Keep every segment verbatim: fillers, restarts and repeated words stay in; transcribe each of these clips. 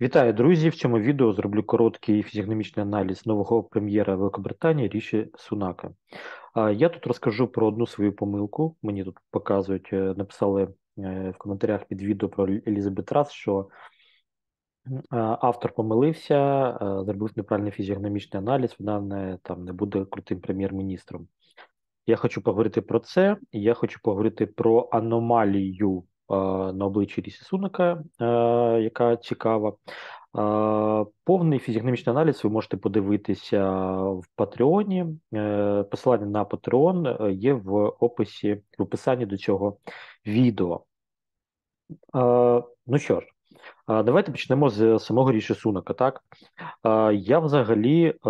Вітаю, друзі! В цьому відео зроблю короткий фізіогномічний аналіз нового прем'єра Великобританії Ріші Сунака. А, Я тут розкажу про одну свою помилку. Мені тут показують, е, написали е, в коментарях під відео про Елізабет Трас, що м, а, автор помилився, е, зробив неправильний фізіогномічний аналіз, вона не, там, не буде крутим прем'єр-міністром. Я хочу поговорити про це, і я хочу поговорити про аномалію е, на обличчі Ріші Сунака, е, яка цікава. Е, Повний фізіогномічний аналіз ви можете подивитися в Патреоні. Е, Посилання на Patreon е, є в описі, в описанні до цього відео. Е, Ну що ж, е, давайте почнемо з самого Ріші Сунака. Так? Е, Я взагалі е,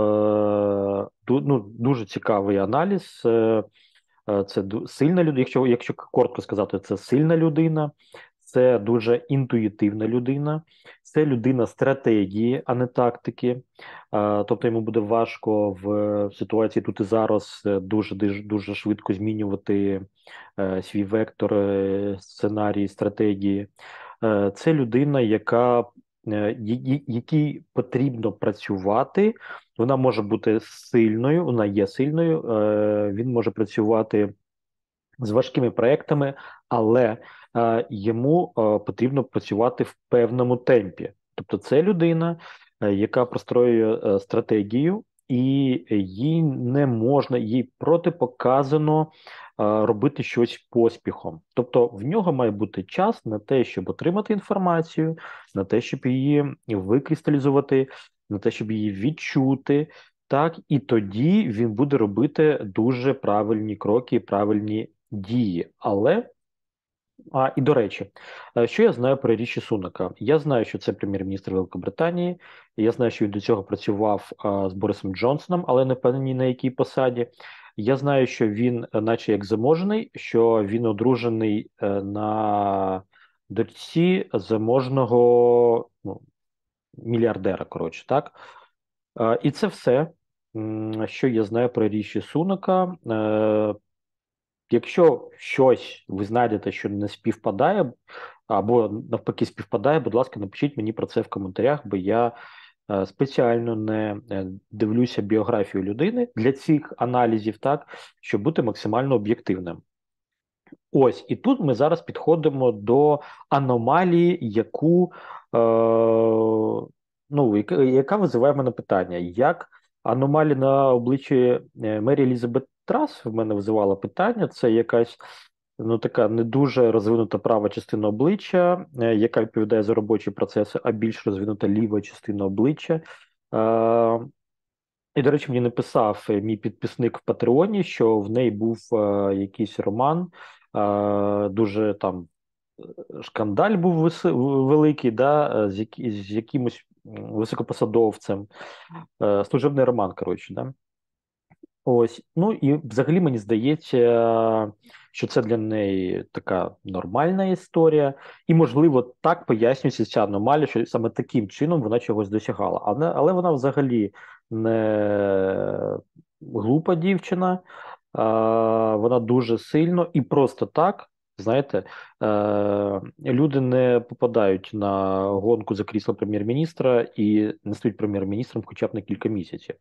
ду- ну, дуже цікавий аналіз. Е, Е, Це ду- сильна людина, якщо, якщо коротко сказати, це сильна людина, це дуже інтуїтивна людина, це людина стратегії, а не тактики. Е, Тобто йому буде важко в ситуації тут і зараз е, дуже дуже, дуже швидко змінювати е, свій вектор, е, сценарій, стратегії. Е, Це людина, яка е, ї- якій потрібно працювати. Вона може бути сильною, вона є сильною. е, Він може працювати з важкими проектами, але е, йому е, потрібно працювати в певному темпі. Тобто, це людина, е, яка простроює е, стратегію, і їй не можна, їй протипоказано е, робити щось поспіхом. Тобто, в нього має бути час на те, щоб отримати інформацію, на те, щоб її викристалізувати, на те, щоб її відчути. Так, і тоді він буде робити дуже правильні кроки, правильні дії. Але, а, і до речі, е, що я знаю про Ріші Сунака? Я знаю, що це прем'єр-міністр Великобританії. Я знаю, що він до цього працював а, з Борисом Джонсоном, але не впевнений на якій посаді. Я знаю, що він, е, наче як заможний, що він одружений е, на дочці заможного, ну, мільярдера, коротше, так? Е, І це все, м, що я знаю про Ріші Сунака. Е, Якщо щось ви знайдете, що не співпадає, або навпаки співпадає, будь ласка, напишіть мені про це в коментарях, бо я е, спеціально не е, дивлюся біографію людини для цих аналізів, так, щоб бути максимально об'єктивним. Ось, і тут ми зараз підходимо до аномалії, яку, е, ну, яка, яка визиває в мене питання. Як аномалія на обличчі е, Мері Елізабет Трас в мене визивала питання, це якась ну, така не дуже розвинута права частина обличчя, е, яка відповідає за робочі процеси, а більш розвинута ліва частина обличчя. Е, і, до речі, мені написав е, мій підписник в Патреоні, що в неї був е, якийсь роман, е, дуже там шкандаль був вис- великий, да, е, з, які, з якимось м, високопосадовцем, е, служебний роман, коротше, да. Ось, ну і взагалі мені здається, що це для неї така нормальна історія, і, можливо, так пояснюється ця аномалія, що саме таким чином вона чогось досягала. Але, але вона взагалі не глупа дівчина, а, вона дуже сильно і просто так, знаєте, е, люди не попадають на гонку за крісло прем'єр-міністра і не стають прем'єр-міністром хоча б на кілька місяців.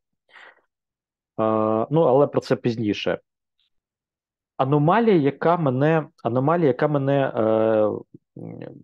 А, ну, але про це пізніше. Аномалія, яка мене, аномалія, яка мене, е, м,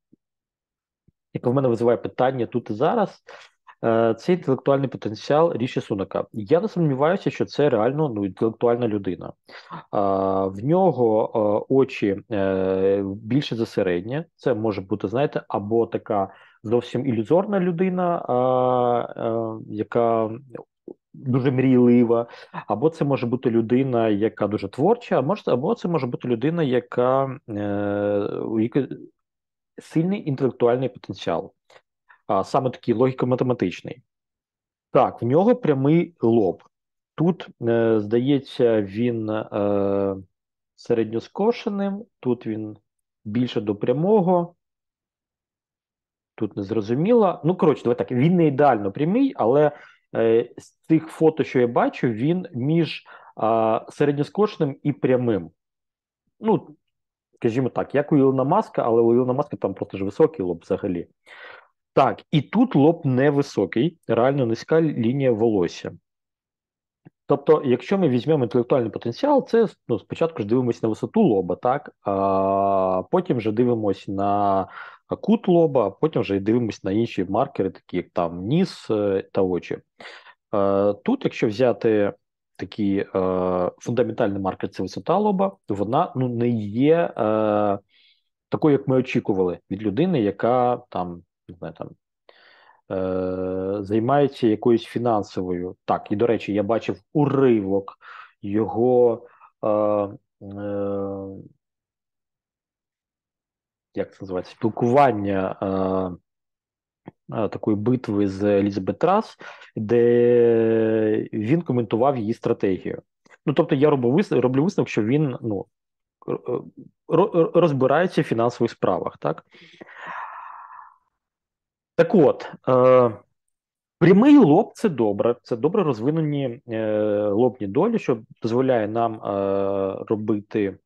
яка в мене визиває питання тут і зараз, е, це інтелектуальний потенціал Ріші Сунака. Я не сумніваюся, що це реально ну, інтелектуальна людина. А, в нього е, очі е, більше за середнє. Це може бути, знаєте, або така зовсім ілюзорна людина, а, е, яка дуже мрійлива, або це може бути людина, яка дуже творча, а може, або це може бути людина, яка е, у якої сильний інтелектуальний потенціал, а саме такий логіко-математичний. Так, в нього прямий лоб. Тут, е, здається, він е, середньоскошеним, тут він більше до прямого, тут не зрозуміло. Ну, коротше, давай так, він не ідеально прямий, але е, з цих фото, що я бачу, він між е, середньоскошеним і прямим. Ну, скажімо так, як у Ілона Маска, але у Ілона Маска там просто ж високий лоб взагалі. Так, і тут лоб невисокий, реально низька лінія волосся. Тобто, якщо ми візьмемо інтелектуальний потенціал, це ну, спочатку ж дивимося на висоту лоба, так? А потім вже дивимося на кут лоба, а потім вже дивимося на інші маркери, такі як там ніс е, та очі. Е, Тут, якщо взяти такий е, фундаментальний маркер, це висота лоба, вона ну, не є е, такою, як ми очікували від людини, яка там, не знаю, там е, займається якоюсь фінансовою. Так, і до речі, я бачив уривок його, е, е, як це називається, спілкування е, е, такої битви з Елізабет Трас, де він коментував її стратегію. Ну, тобто, я роблю висновок, роблю висновок, що він ну, ро- розбирається в фінансових справах, так? Так от, е, прямий лоб це добре, це добре розвинені е, лобні долі, що дозволяє нам е, робити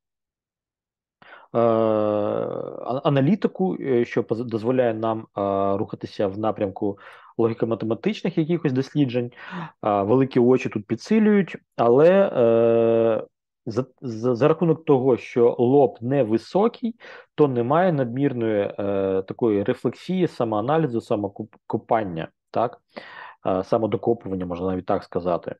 е, а- аналітику, е, що поз- дозволяє нам е, рухатися в напрямку логіко-математичних якихось досліджень. Е, великі очі тут підсилюють, але е, за, за, за рахунок того, що лоб невисокий, то немає надмірної е, такої рефлексії, самоаналізу, самокопання, так? Е, самодокопування, можна навіть так сказати.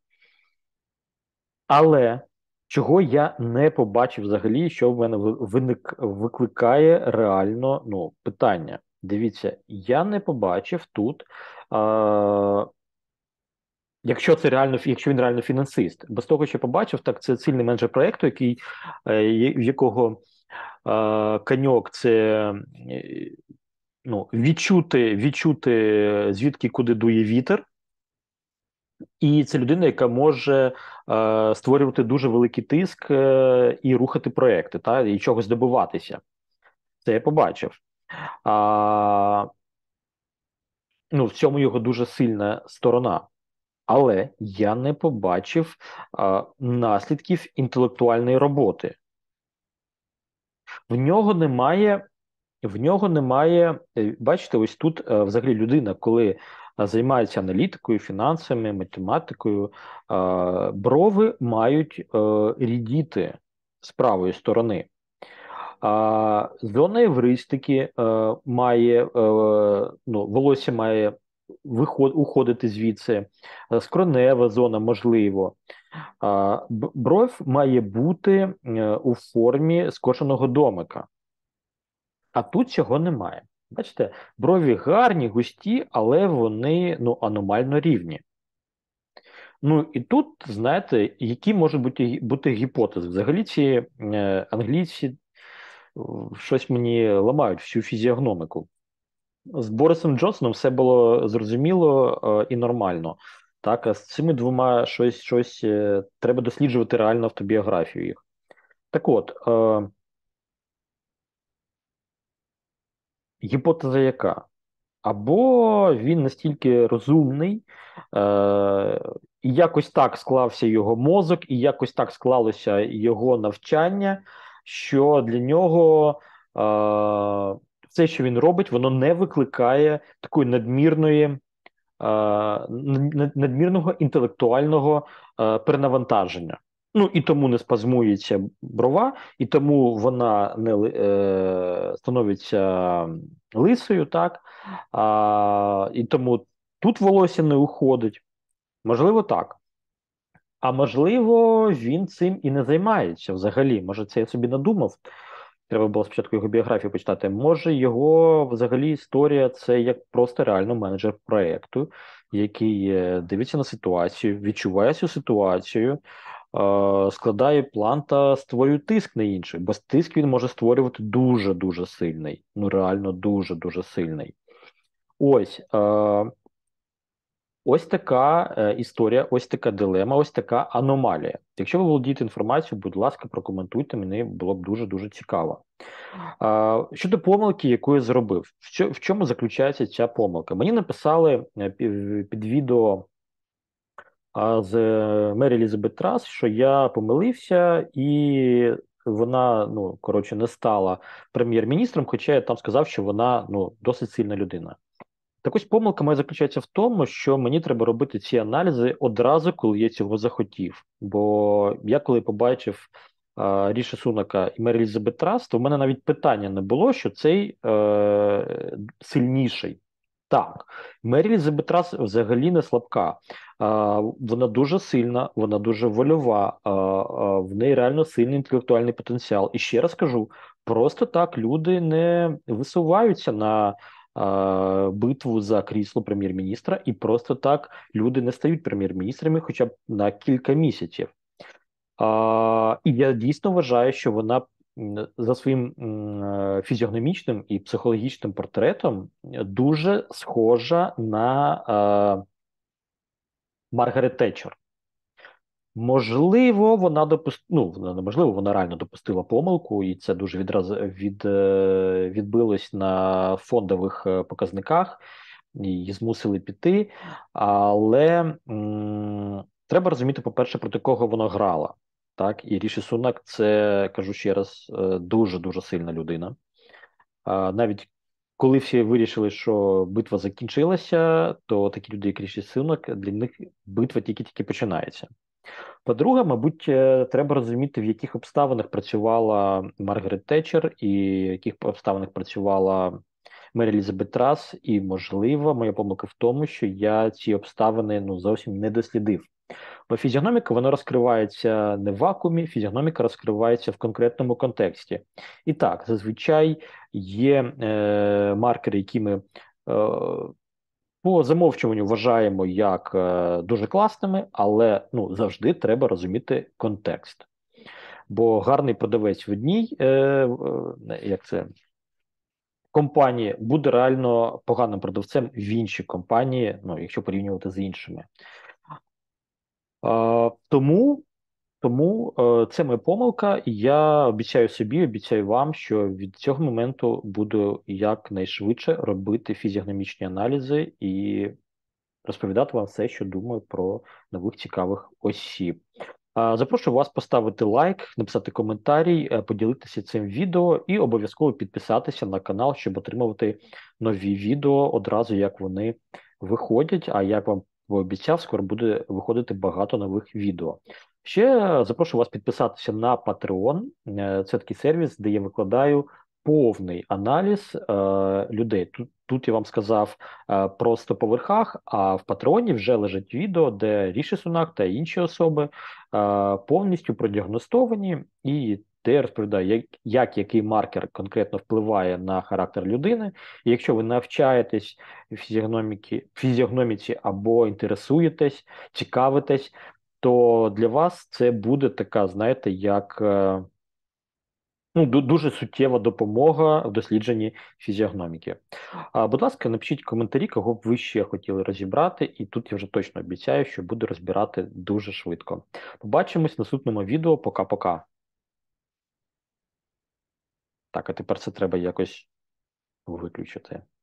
Але чого я не побачив взагалі, що в мене ви- виник, викликає реально ну, питання. Дивіться, я не побачив тут, а, якщо це реально, якщо він реально фінансист. Без того, що побачив, так це сильний менеджер проєкту, який, е, є- в якого е, коньок це е, ну, відчути, відчути, звідки куди дує вітер. І це людина, яка може е, створювати дуже великий тиск е, і рухати проекти, та і чогось добиватися. Це я побачив. А, ну, в цьому його дуже сильна сторона. Але я не побачив а, наслідків інтелектуальної роботи. В нього немає. В нього немає, е, бачите, ось тут е, взагалі людина, коли е, займається аналітикою, фінансами, математикою, е, брови мають е, рідіти з правої сторони. А зона евристики е, має, е, ну, волосся має виход, уходити звідси, е, скронева зона можливо. А, б- бров має бути е, у формі скошеного домика. А тут цього немає. Бачите, брові гарні, густі, але вони ну, аномально рівні. Ну і тут, знаєте, які можуть бути бути гіпотези? Взагалі ці е, англійці е, щось мені ламають всю фізіогномику. З Борисом Джонсоном все було зрозуміло е, і нормально. Так, а з цими двома щось щось е, треба досліджувати реально автобіографію їх. Так от, е, гіпотеза яка? Або він настільки розумний, е, і якось так склався його мозок, і якось так склалося його навчання, що для нього е, все, що він робить, воно не викликає такої надмірної, е, над- надмірного інтелектуального е, перенавантаження. Ну і тому не спазмується брова, і тому вона не ли- е, становиться лисою, так? А, і тому тут волосся не уходить. Можливо, так. А можливо, він цим і не займається взагалі. Може, це я собі надумав. Треба було спочатку його біографію почитати. Може, його взагалі історія це як просто реально менеджер проєкту, який е, дивиться на ситуацію, відчуває цю ситуацію, е, складає план та створює тиск на інших. Бо тиск він може створювати дуже-дуже сильний. Ну, реально дуже-дуже сильний. Ось. Е, Ось така е, історія, ось така дилема, ось така аномалія. Якщо ви володієте інформацією, будь ласка, прокоментуйте, мені було б дуже-дуже цікаво. А, щодо помилки, яку я зробив, в, чо, в чому заключається ця помилка? Мені написали е, під, під відео а, з е, Мері Елізабет Трас, що я помилився, і вона, ну, коротше, не стала прем'єр-міністром, хоча я там сказав, що вона ну, досить сильна людина. Так ось помилка моя заключається в тому, що мені треба робити ці аналізи одразу, коли я цього захотів. Бо я коли побачив е, Ріші Сунака і Мері Елізабет Трас, то в мене навіть питання не було, що цей е, сильніший. Так, Мері Елізабет Трас взагалі не слабка. А, вона дуже сильна, вона дуже вольова, а, а, в неї реально сильний інтелектуальний потенціал. І ще раз кажу, просто так люди не висуваються на а, битву за крісло прем'єр-міністра, і просто так люди не стають прем'єр-міністрами хоча б на кілька місяців. А, і я дійсно вважаю, що вона м, за своїм м, е, фізіогномічним і психологічним портретом дуже схожа на е, Маргарет Тетчер. Можливо, вона допустила, ну, вона неможливо, вона реально допустила помилку, і це дуже відразу від, е, відбилось на фондових е, показниках, і її змусили піти. Але м, треба розуміти, по-перше, проти кого вона грала. Так, і Ріші Сунак це, кажу ще раз, е, дуже-дуже сильна людина. А, навіть коли всі вирішили, що битва закінчилася, то такі люди, як Ріші Сунак, для них битва тільки-тільки починається. По-друге, мабуть, е, треба розуміти, в яких обставинах працювала Маргарет Тетчер і в яких обставинах працювала Мері Елізабет Трас, і, можливо, моя помилка в тому, що я ці обставини ну, зовсім не дослідив. Бо фізіогноміка вона розкривається не в вакуумі, фізіогноміка розкривається в конкретному контексті. І так, зазвичай є е, маркери, які ми е, по замовчуванню вважаємо як е, дуже класними, але ну, завжди треба розуміти контекст. Бо гарний продавець в одній е, е, як це, компанії буде реально поганим продавцем в іншій компанії, ну, якщо порівнювати з іншими. Е, тому тому е, це моя помилка, і я обіцяю собі, обіцяю вам, що від цього моменту буду якнайшвидше робити фізіогномічні аналізи і розповідати вам все, що думаю про нових цікавих осіб. А, Запрошую вас поставити лайк, написати коментарій, е, поділитися цим відео і обов'язково підписатися на канал, щоб отримувати нові відео одразу, як вони виходять. А як вам пообіцяв, скоро буде виходити багато нових відео. Ще е, запрошую вас підписатися на Patreon. Е, Це такий сервіс, де я викладаю повний аналіз е, людей. Тут, тут я вам сказав е, просто по верхах, а в Патреоні вже лежить відео, де Ріші Сунак та інші особи е, повністю продіагностовані, і де я розповідаю, як, як який маркер конкретно впливає на характер людини. І якщо ви навчаєтесь фізіогноміки, фізіогноміці або інтересуєтесь, цікавитесь, то для вас це буде така, знаєте, як е, ну, ду- дуже суттєва допомога в дослідженні фізіогноміки. А, будь ласка, напишіть коментарі, кого б ви ще хотіли розібрати, і тут я вже точно обіцяю, що буду розбирати дуже швидко. Побачимось в наступному відео. Пока-пока. Так, а тепер це треба якось виключити.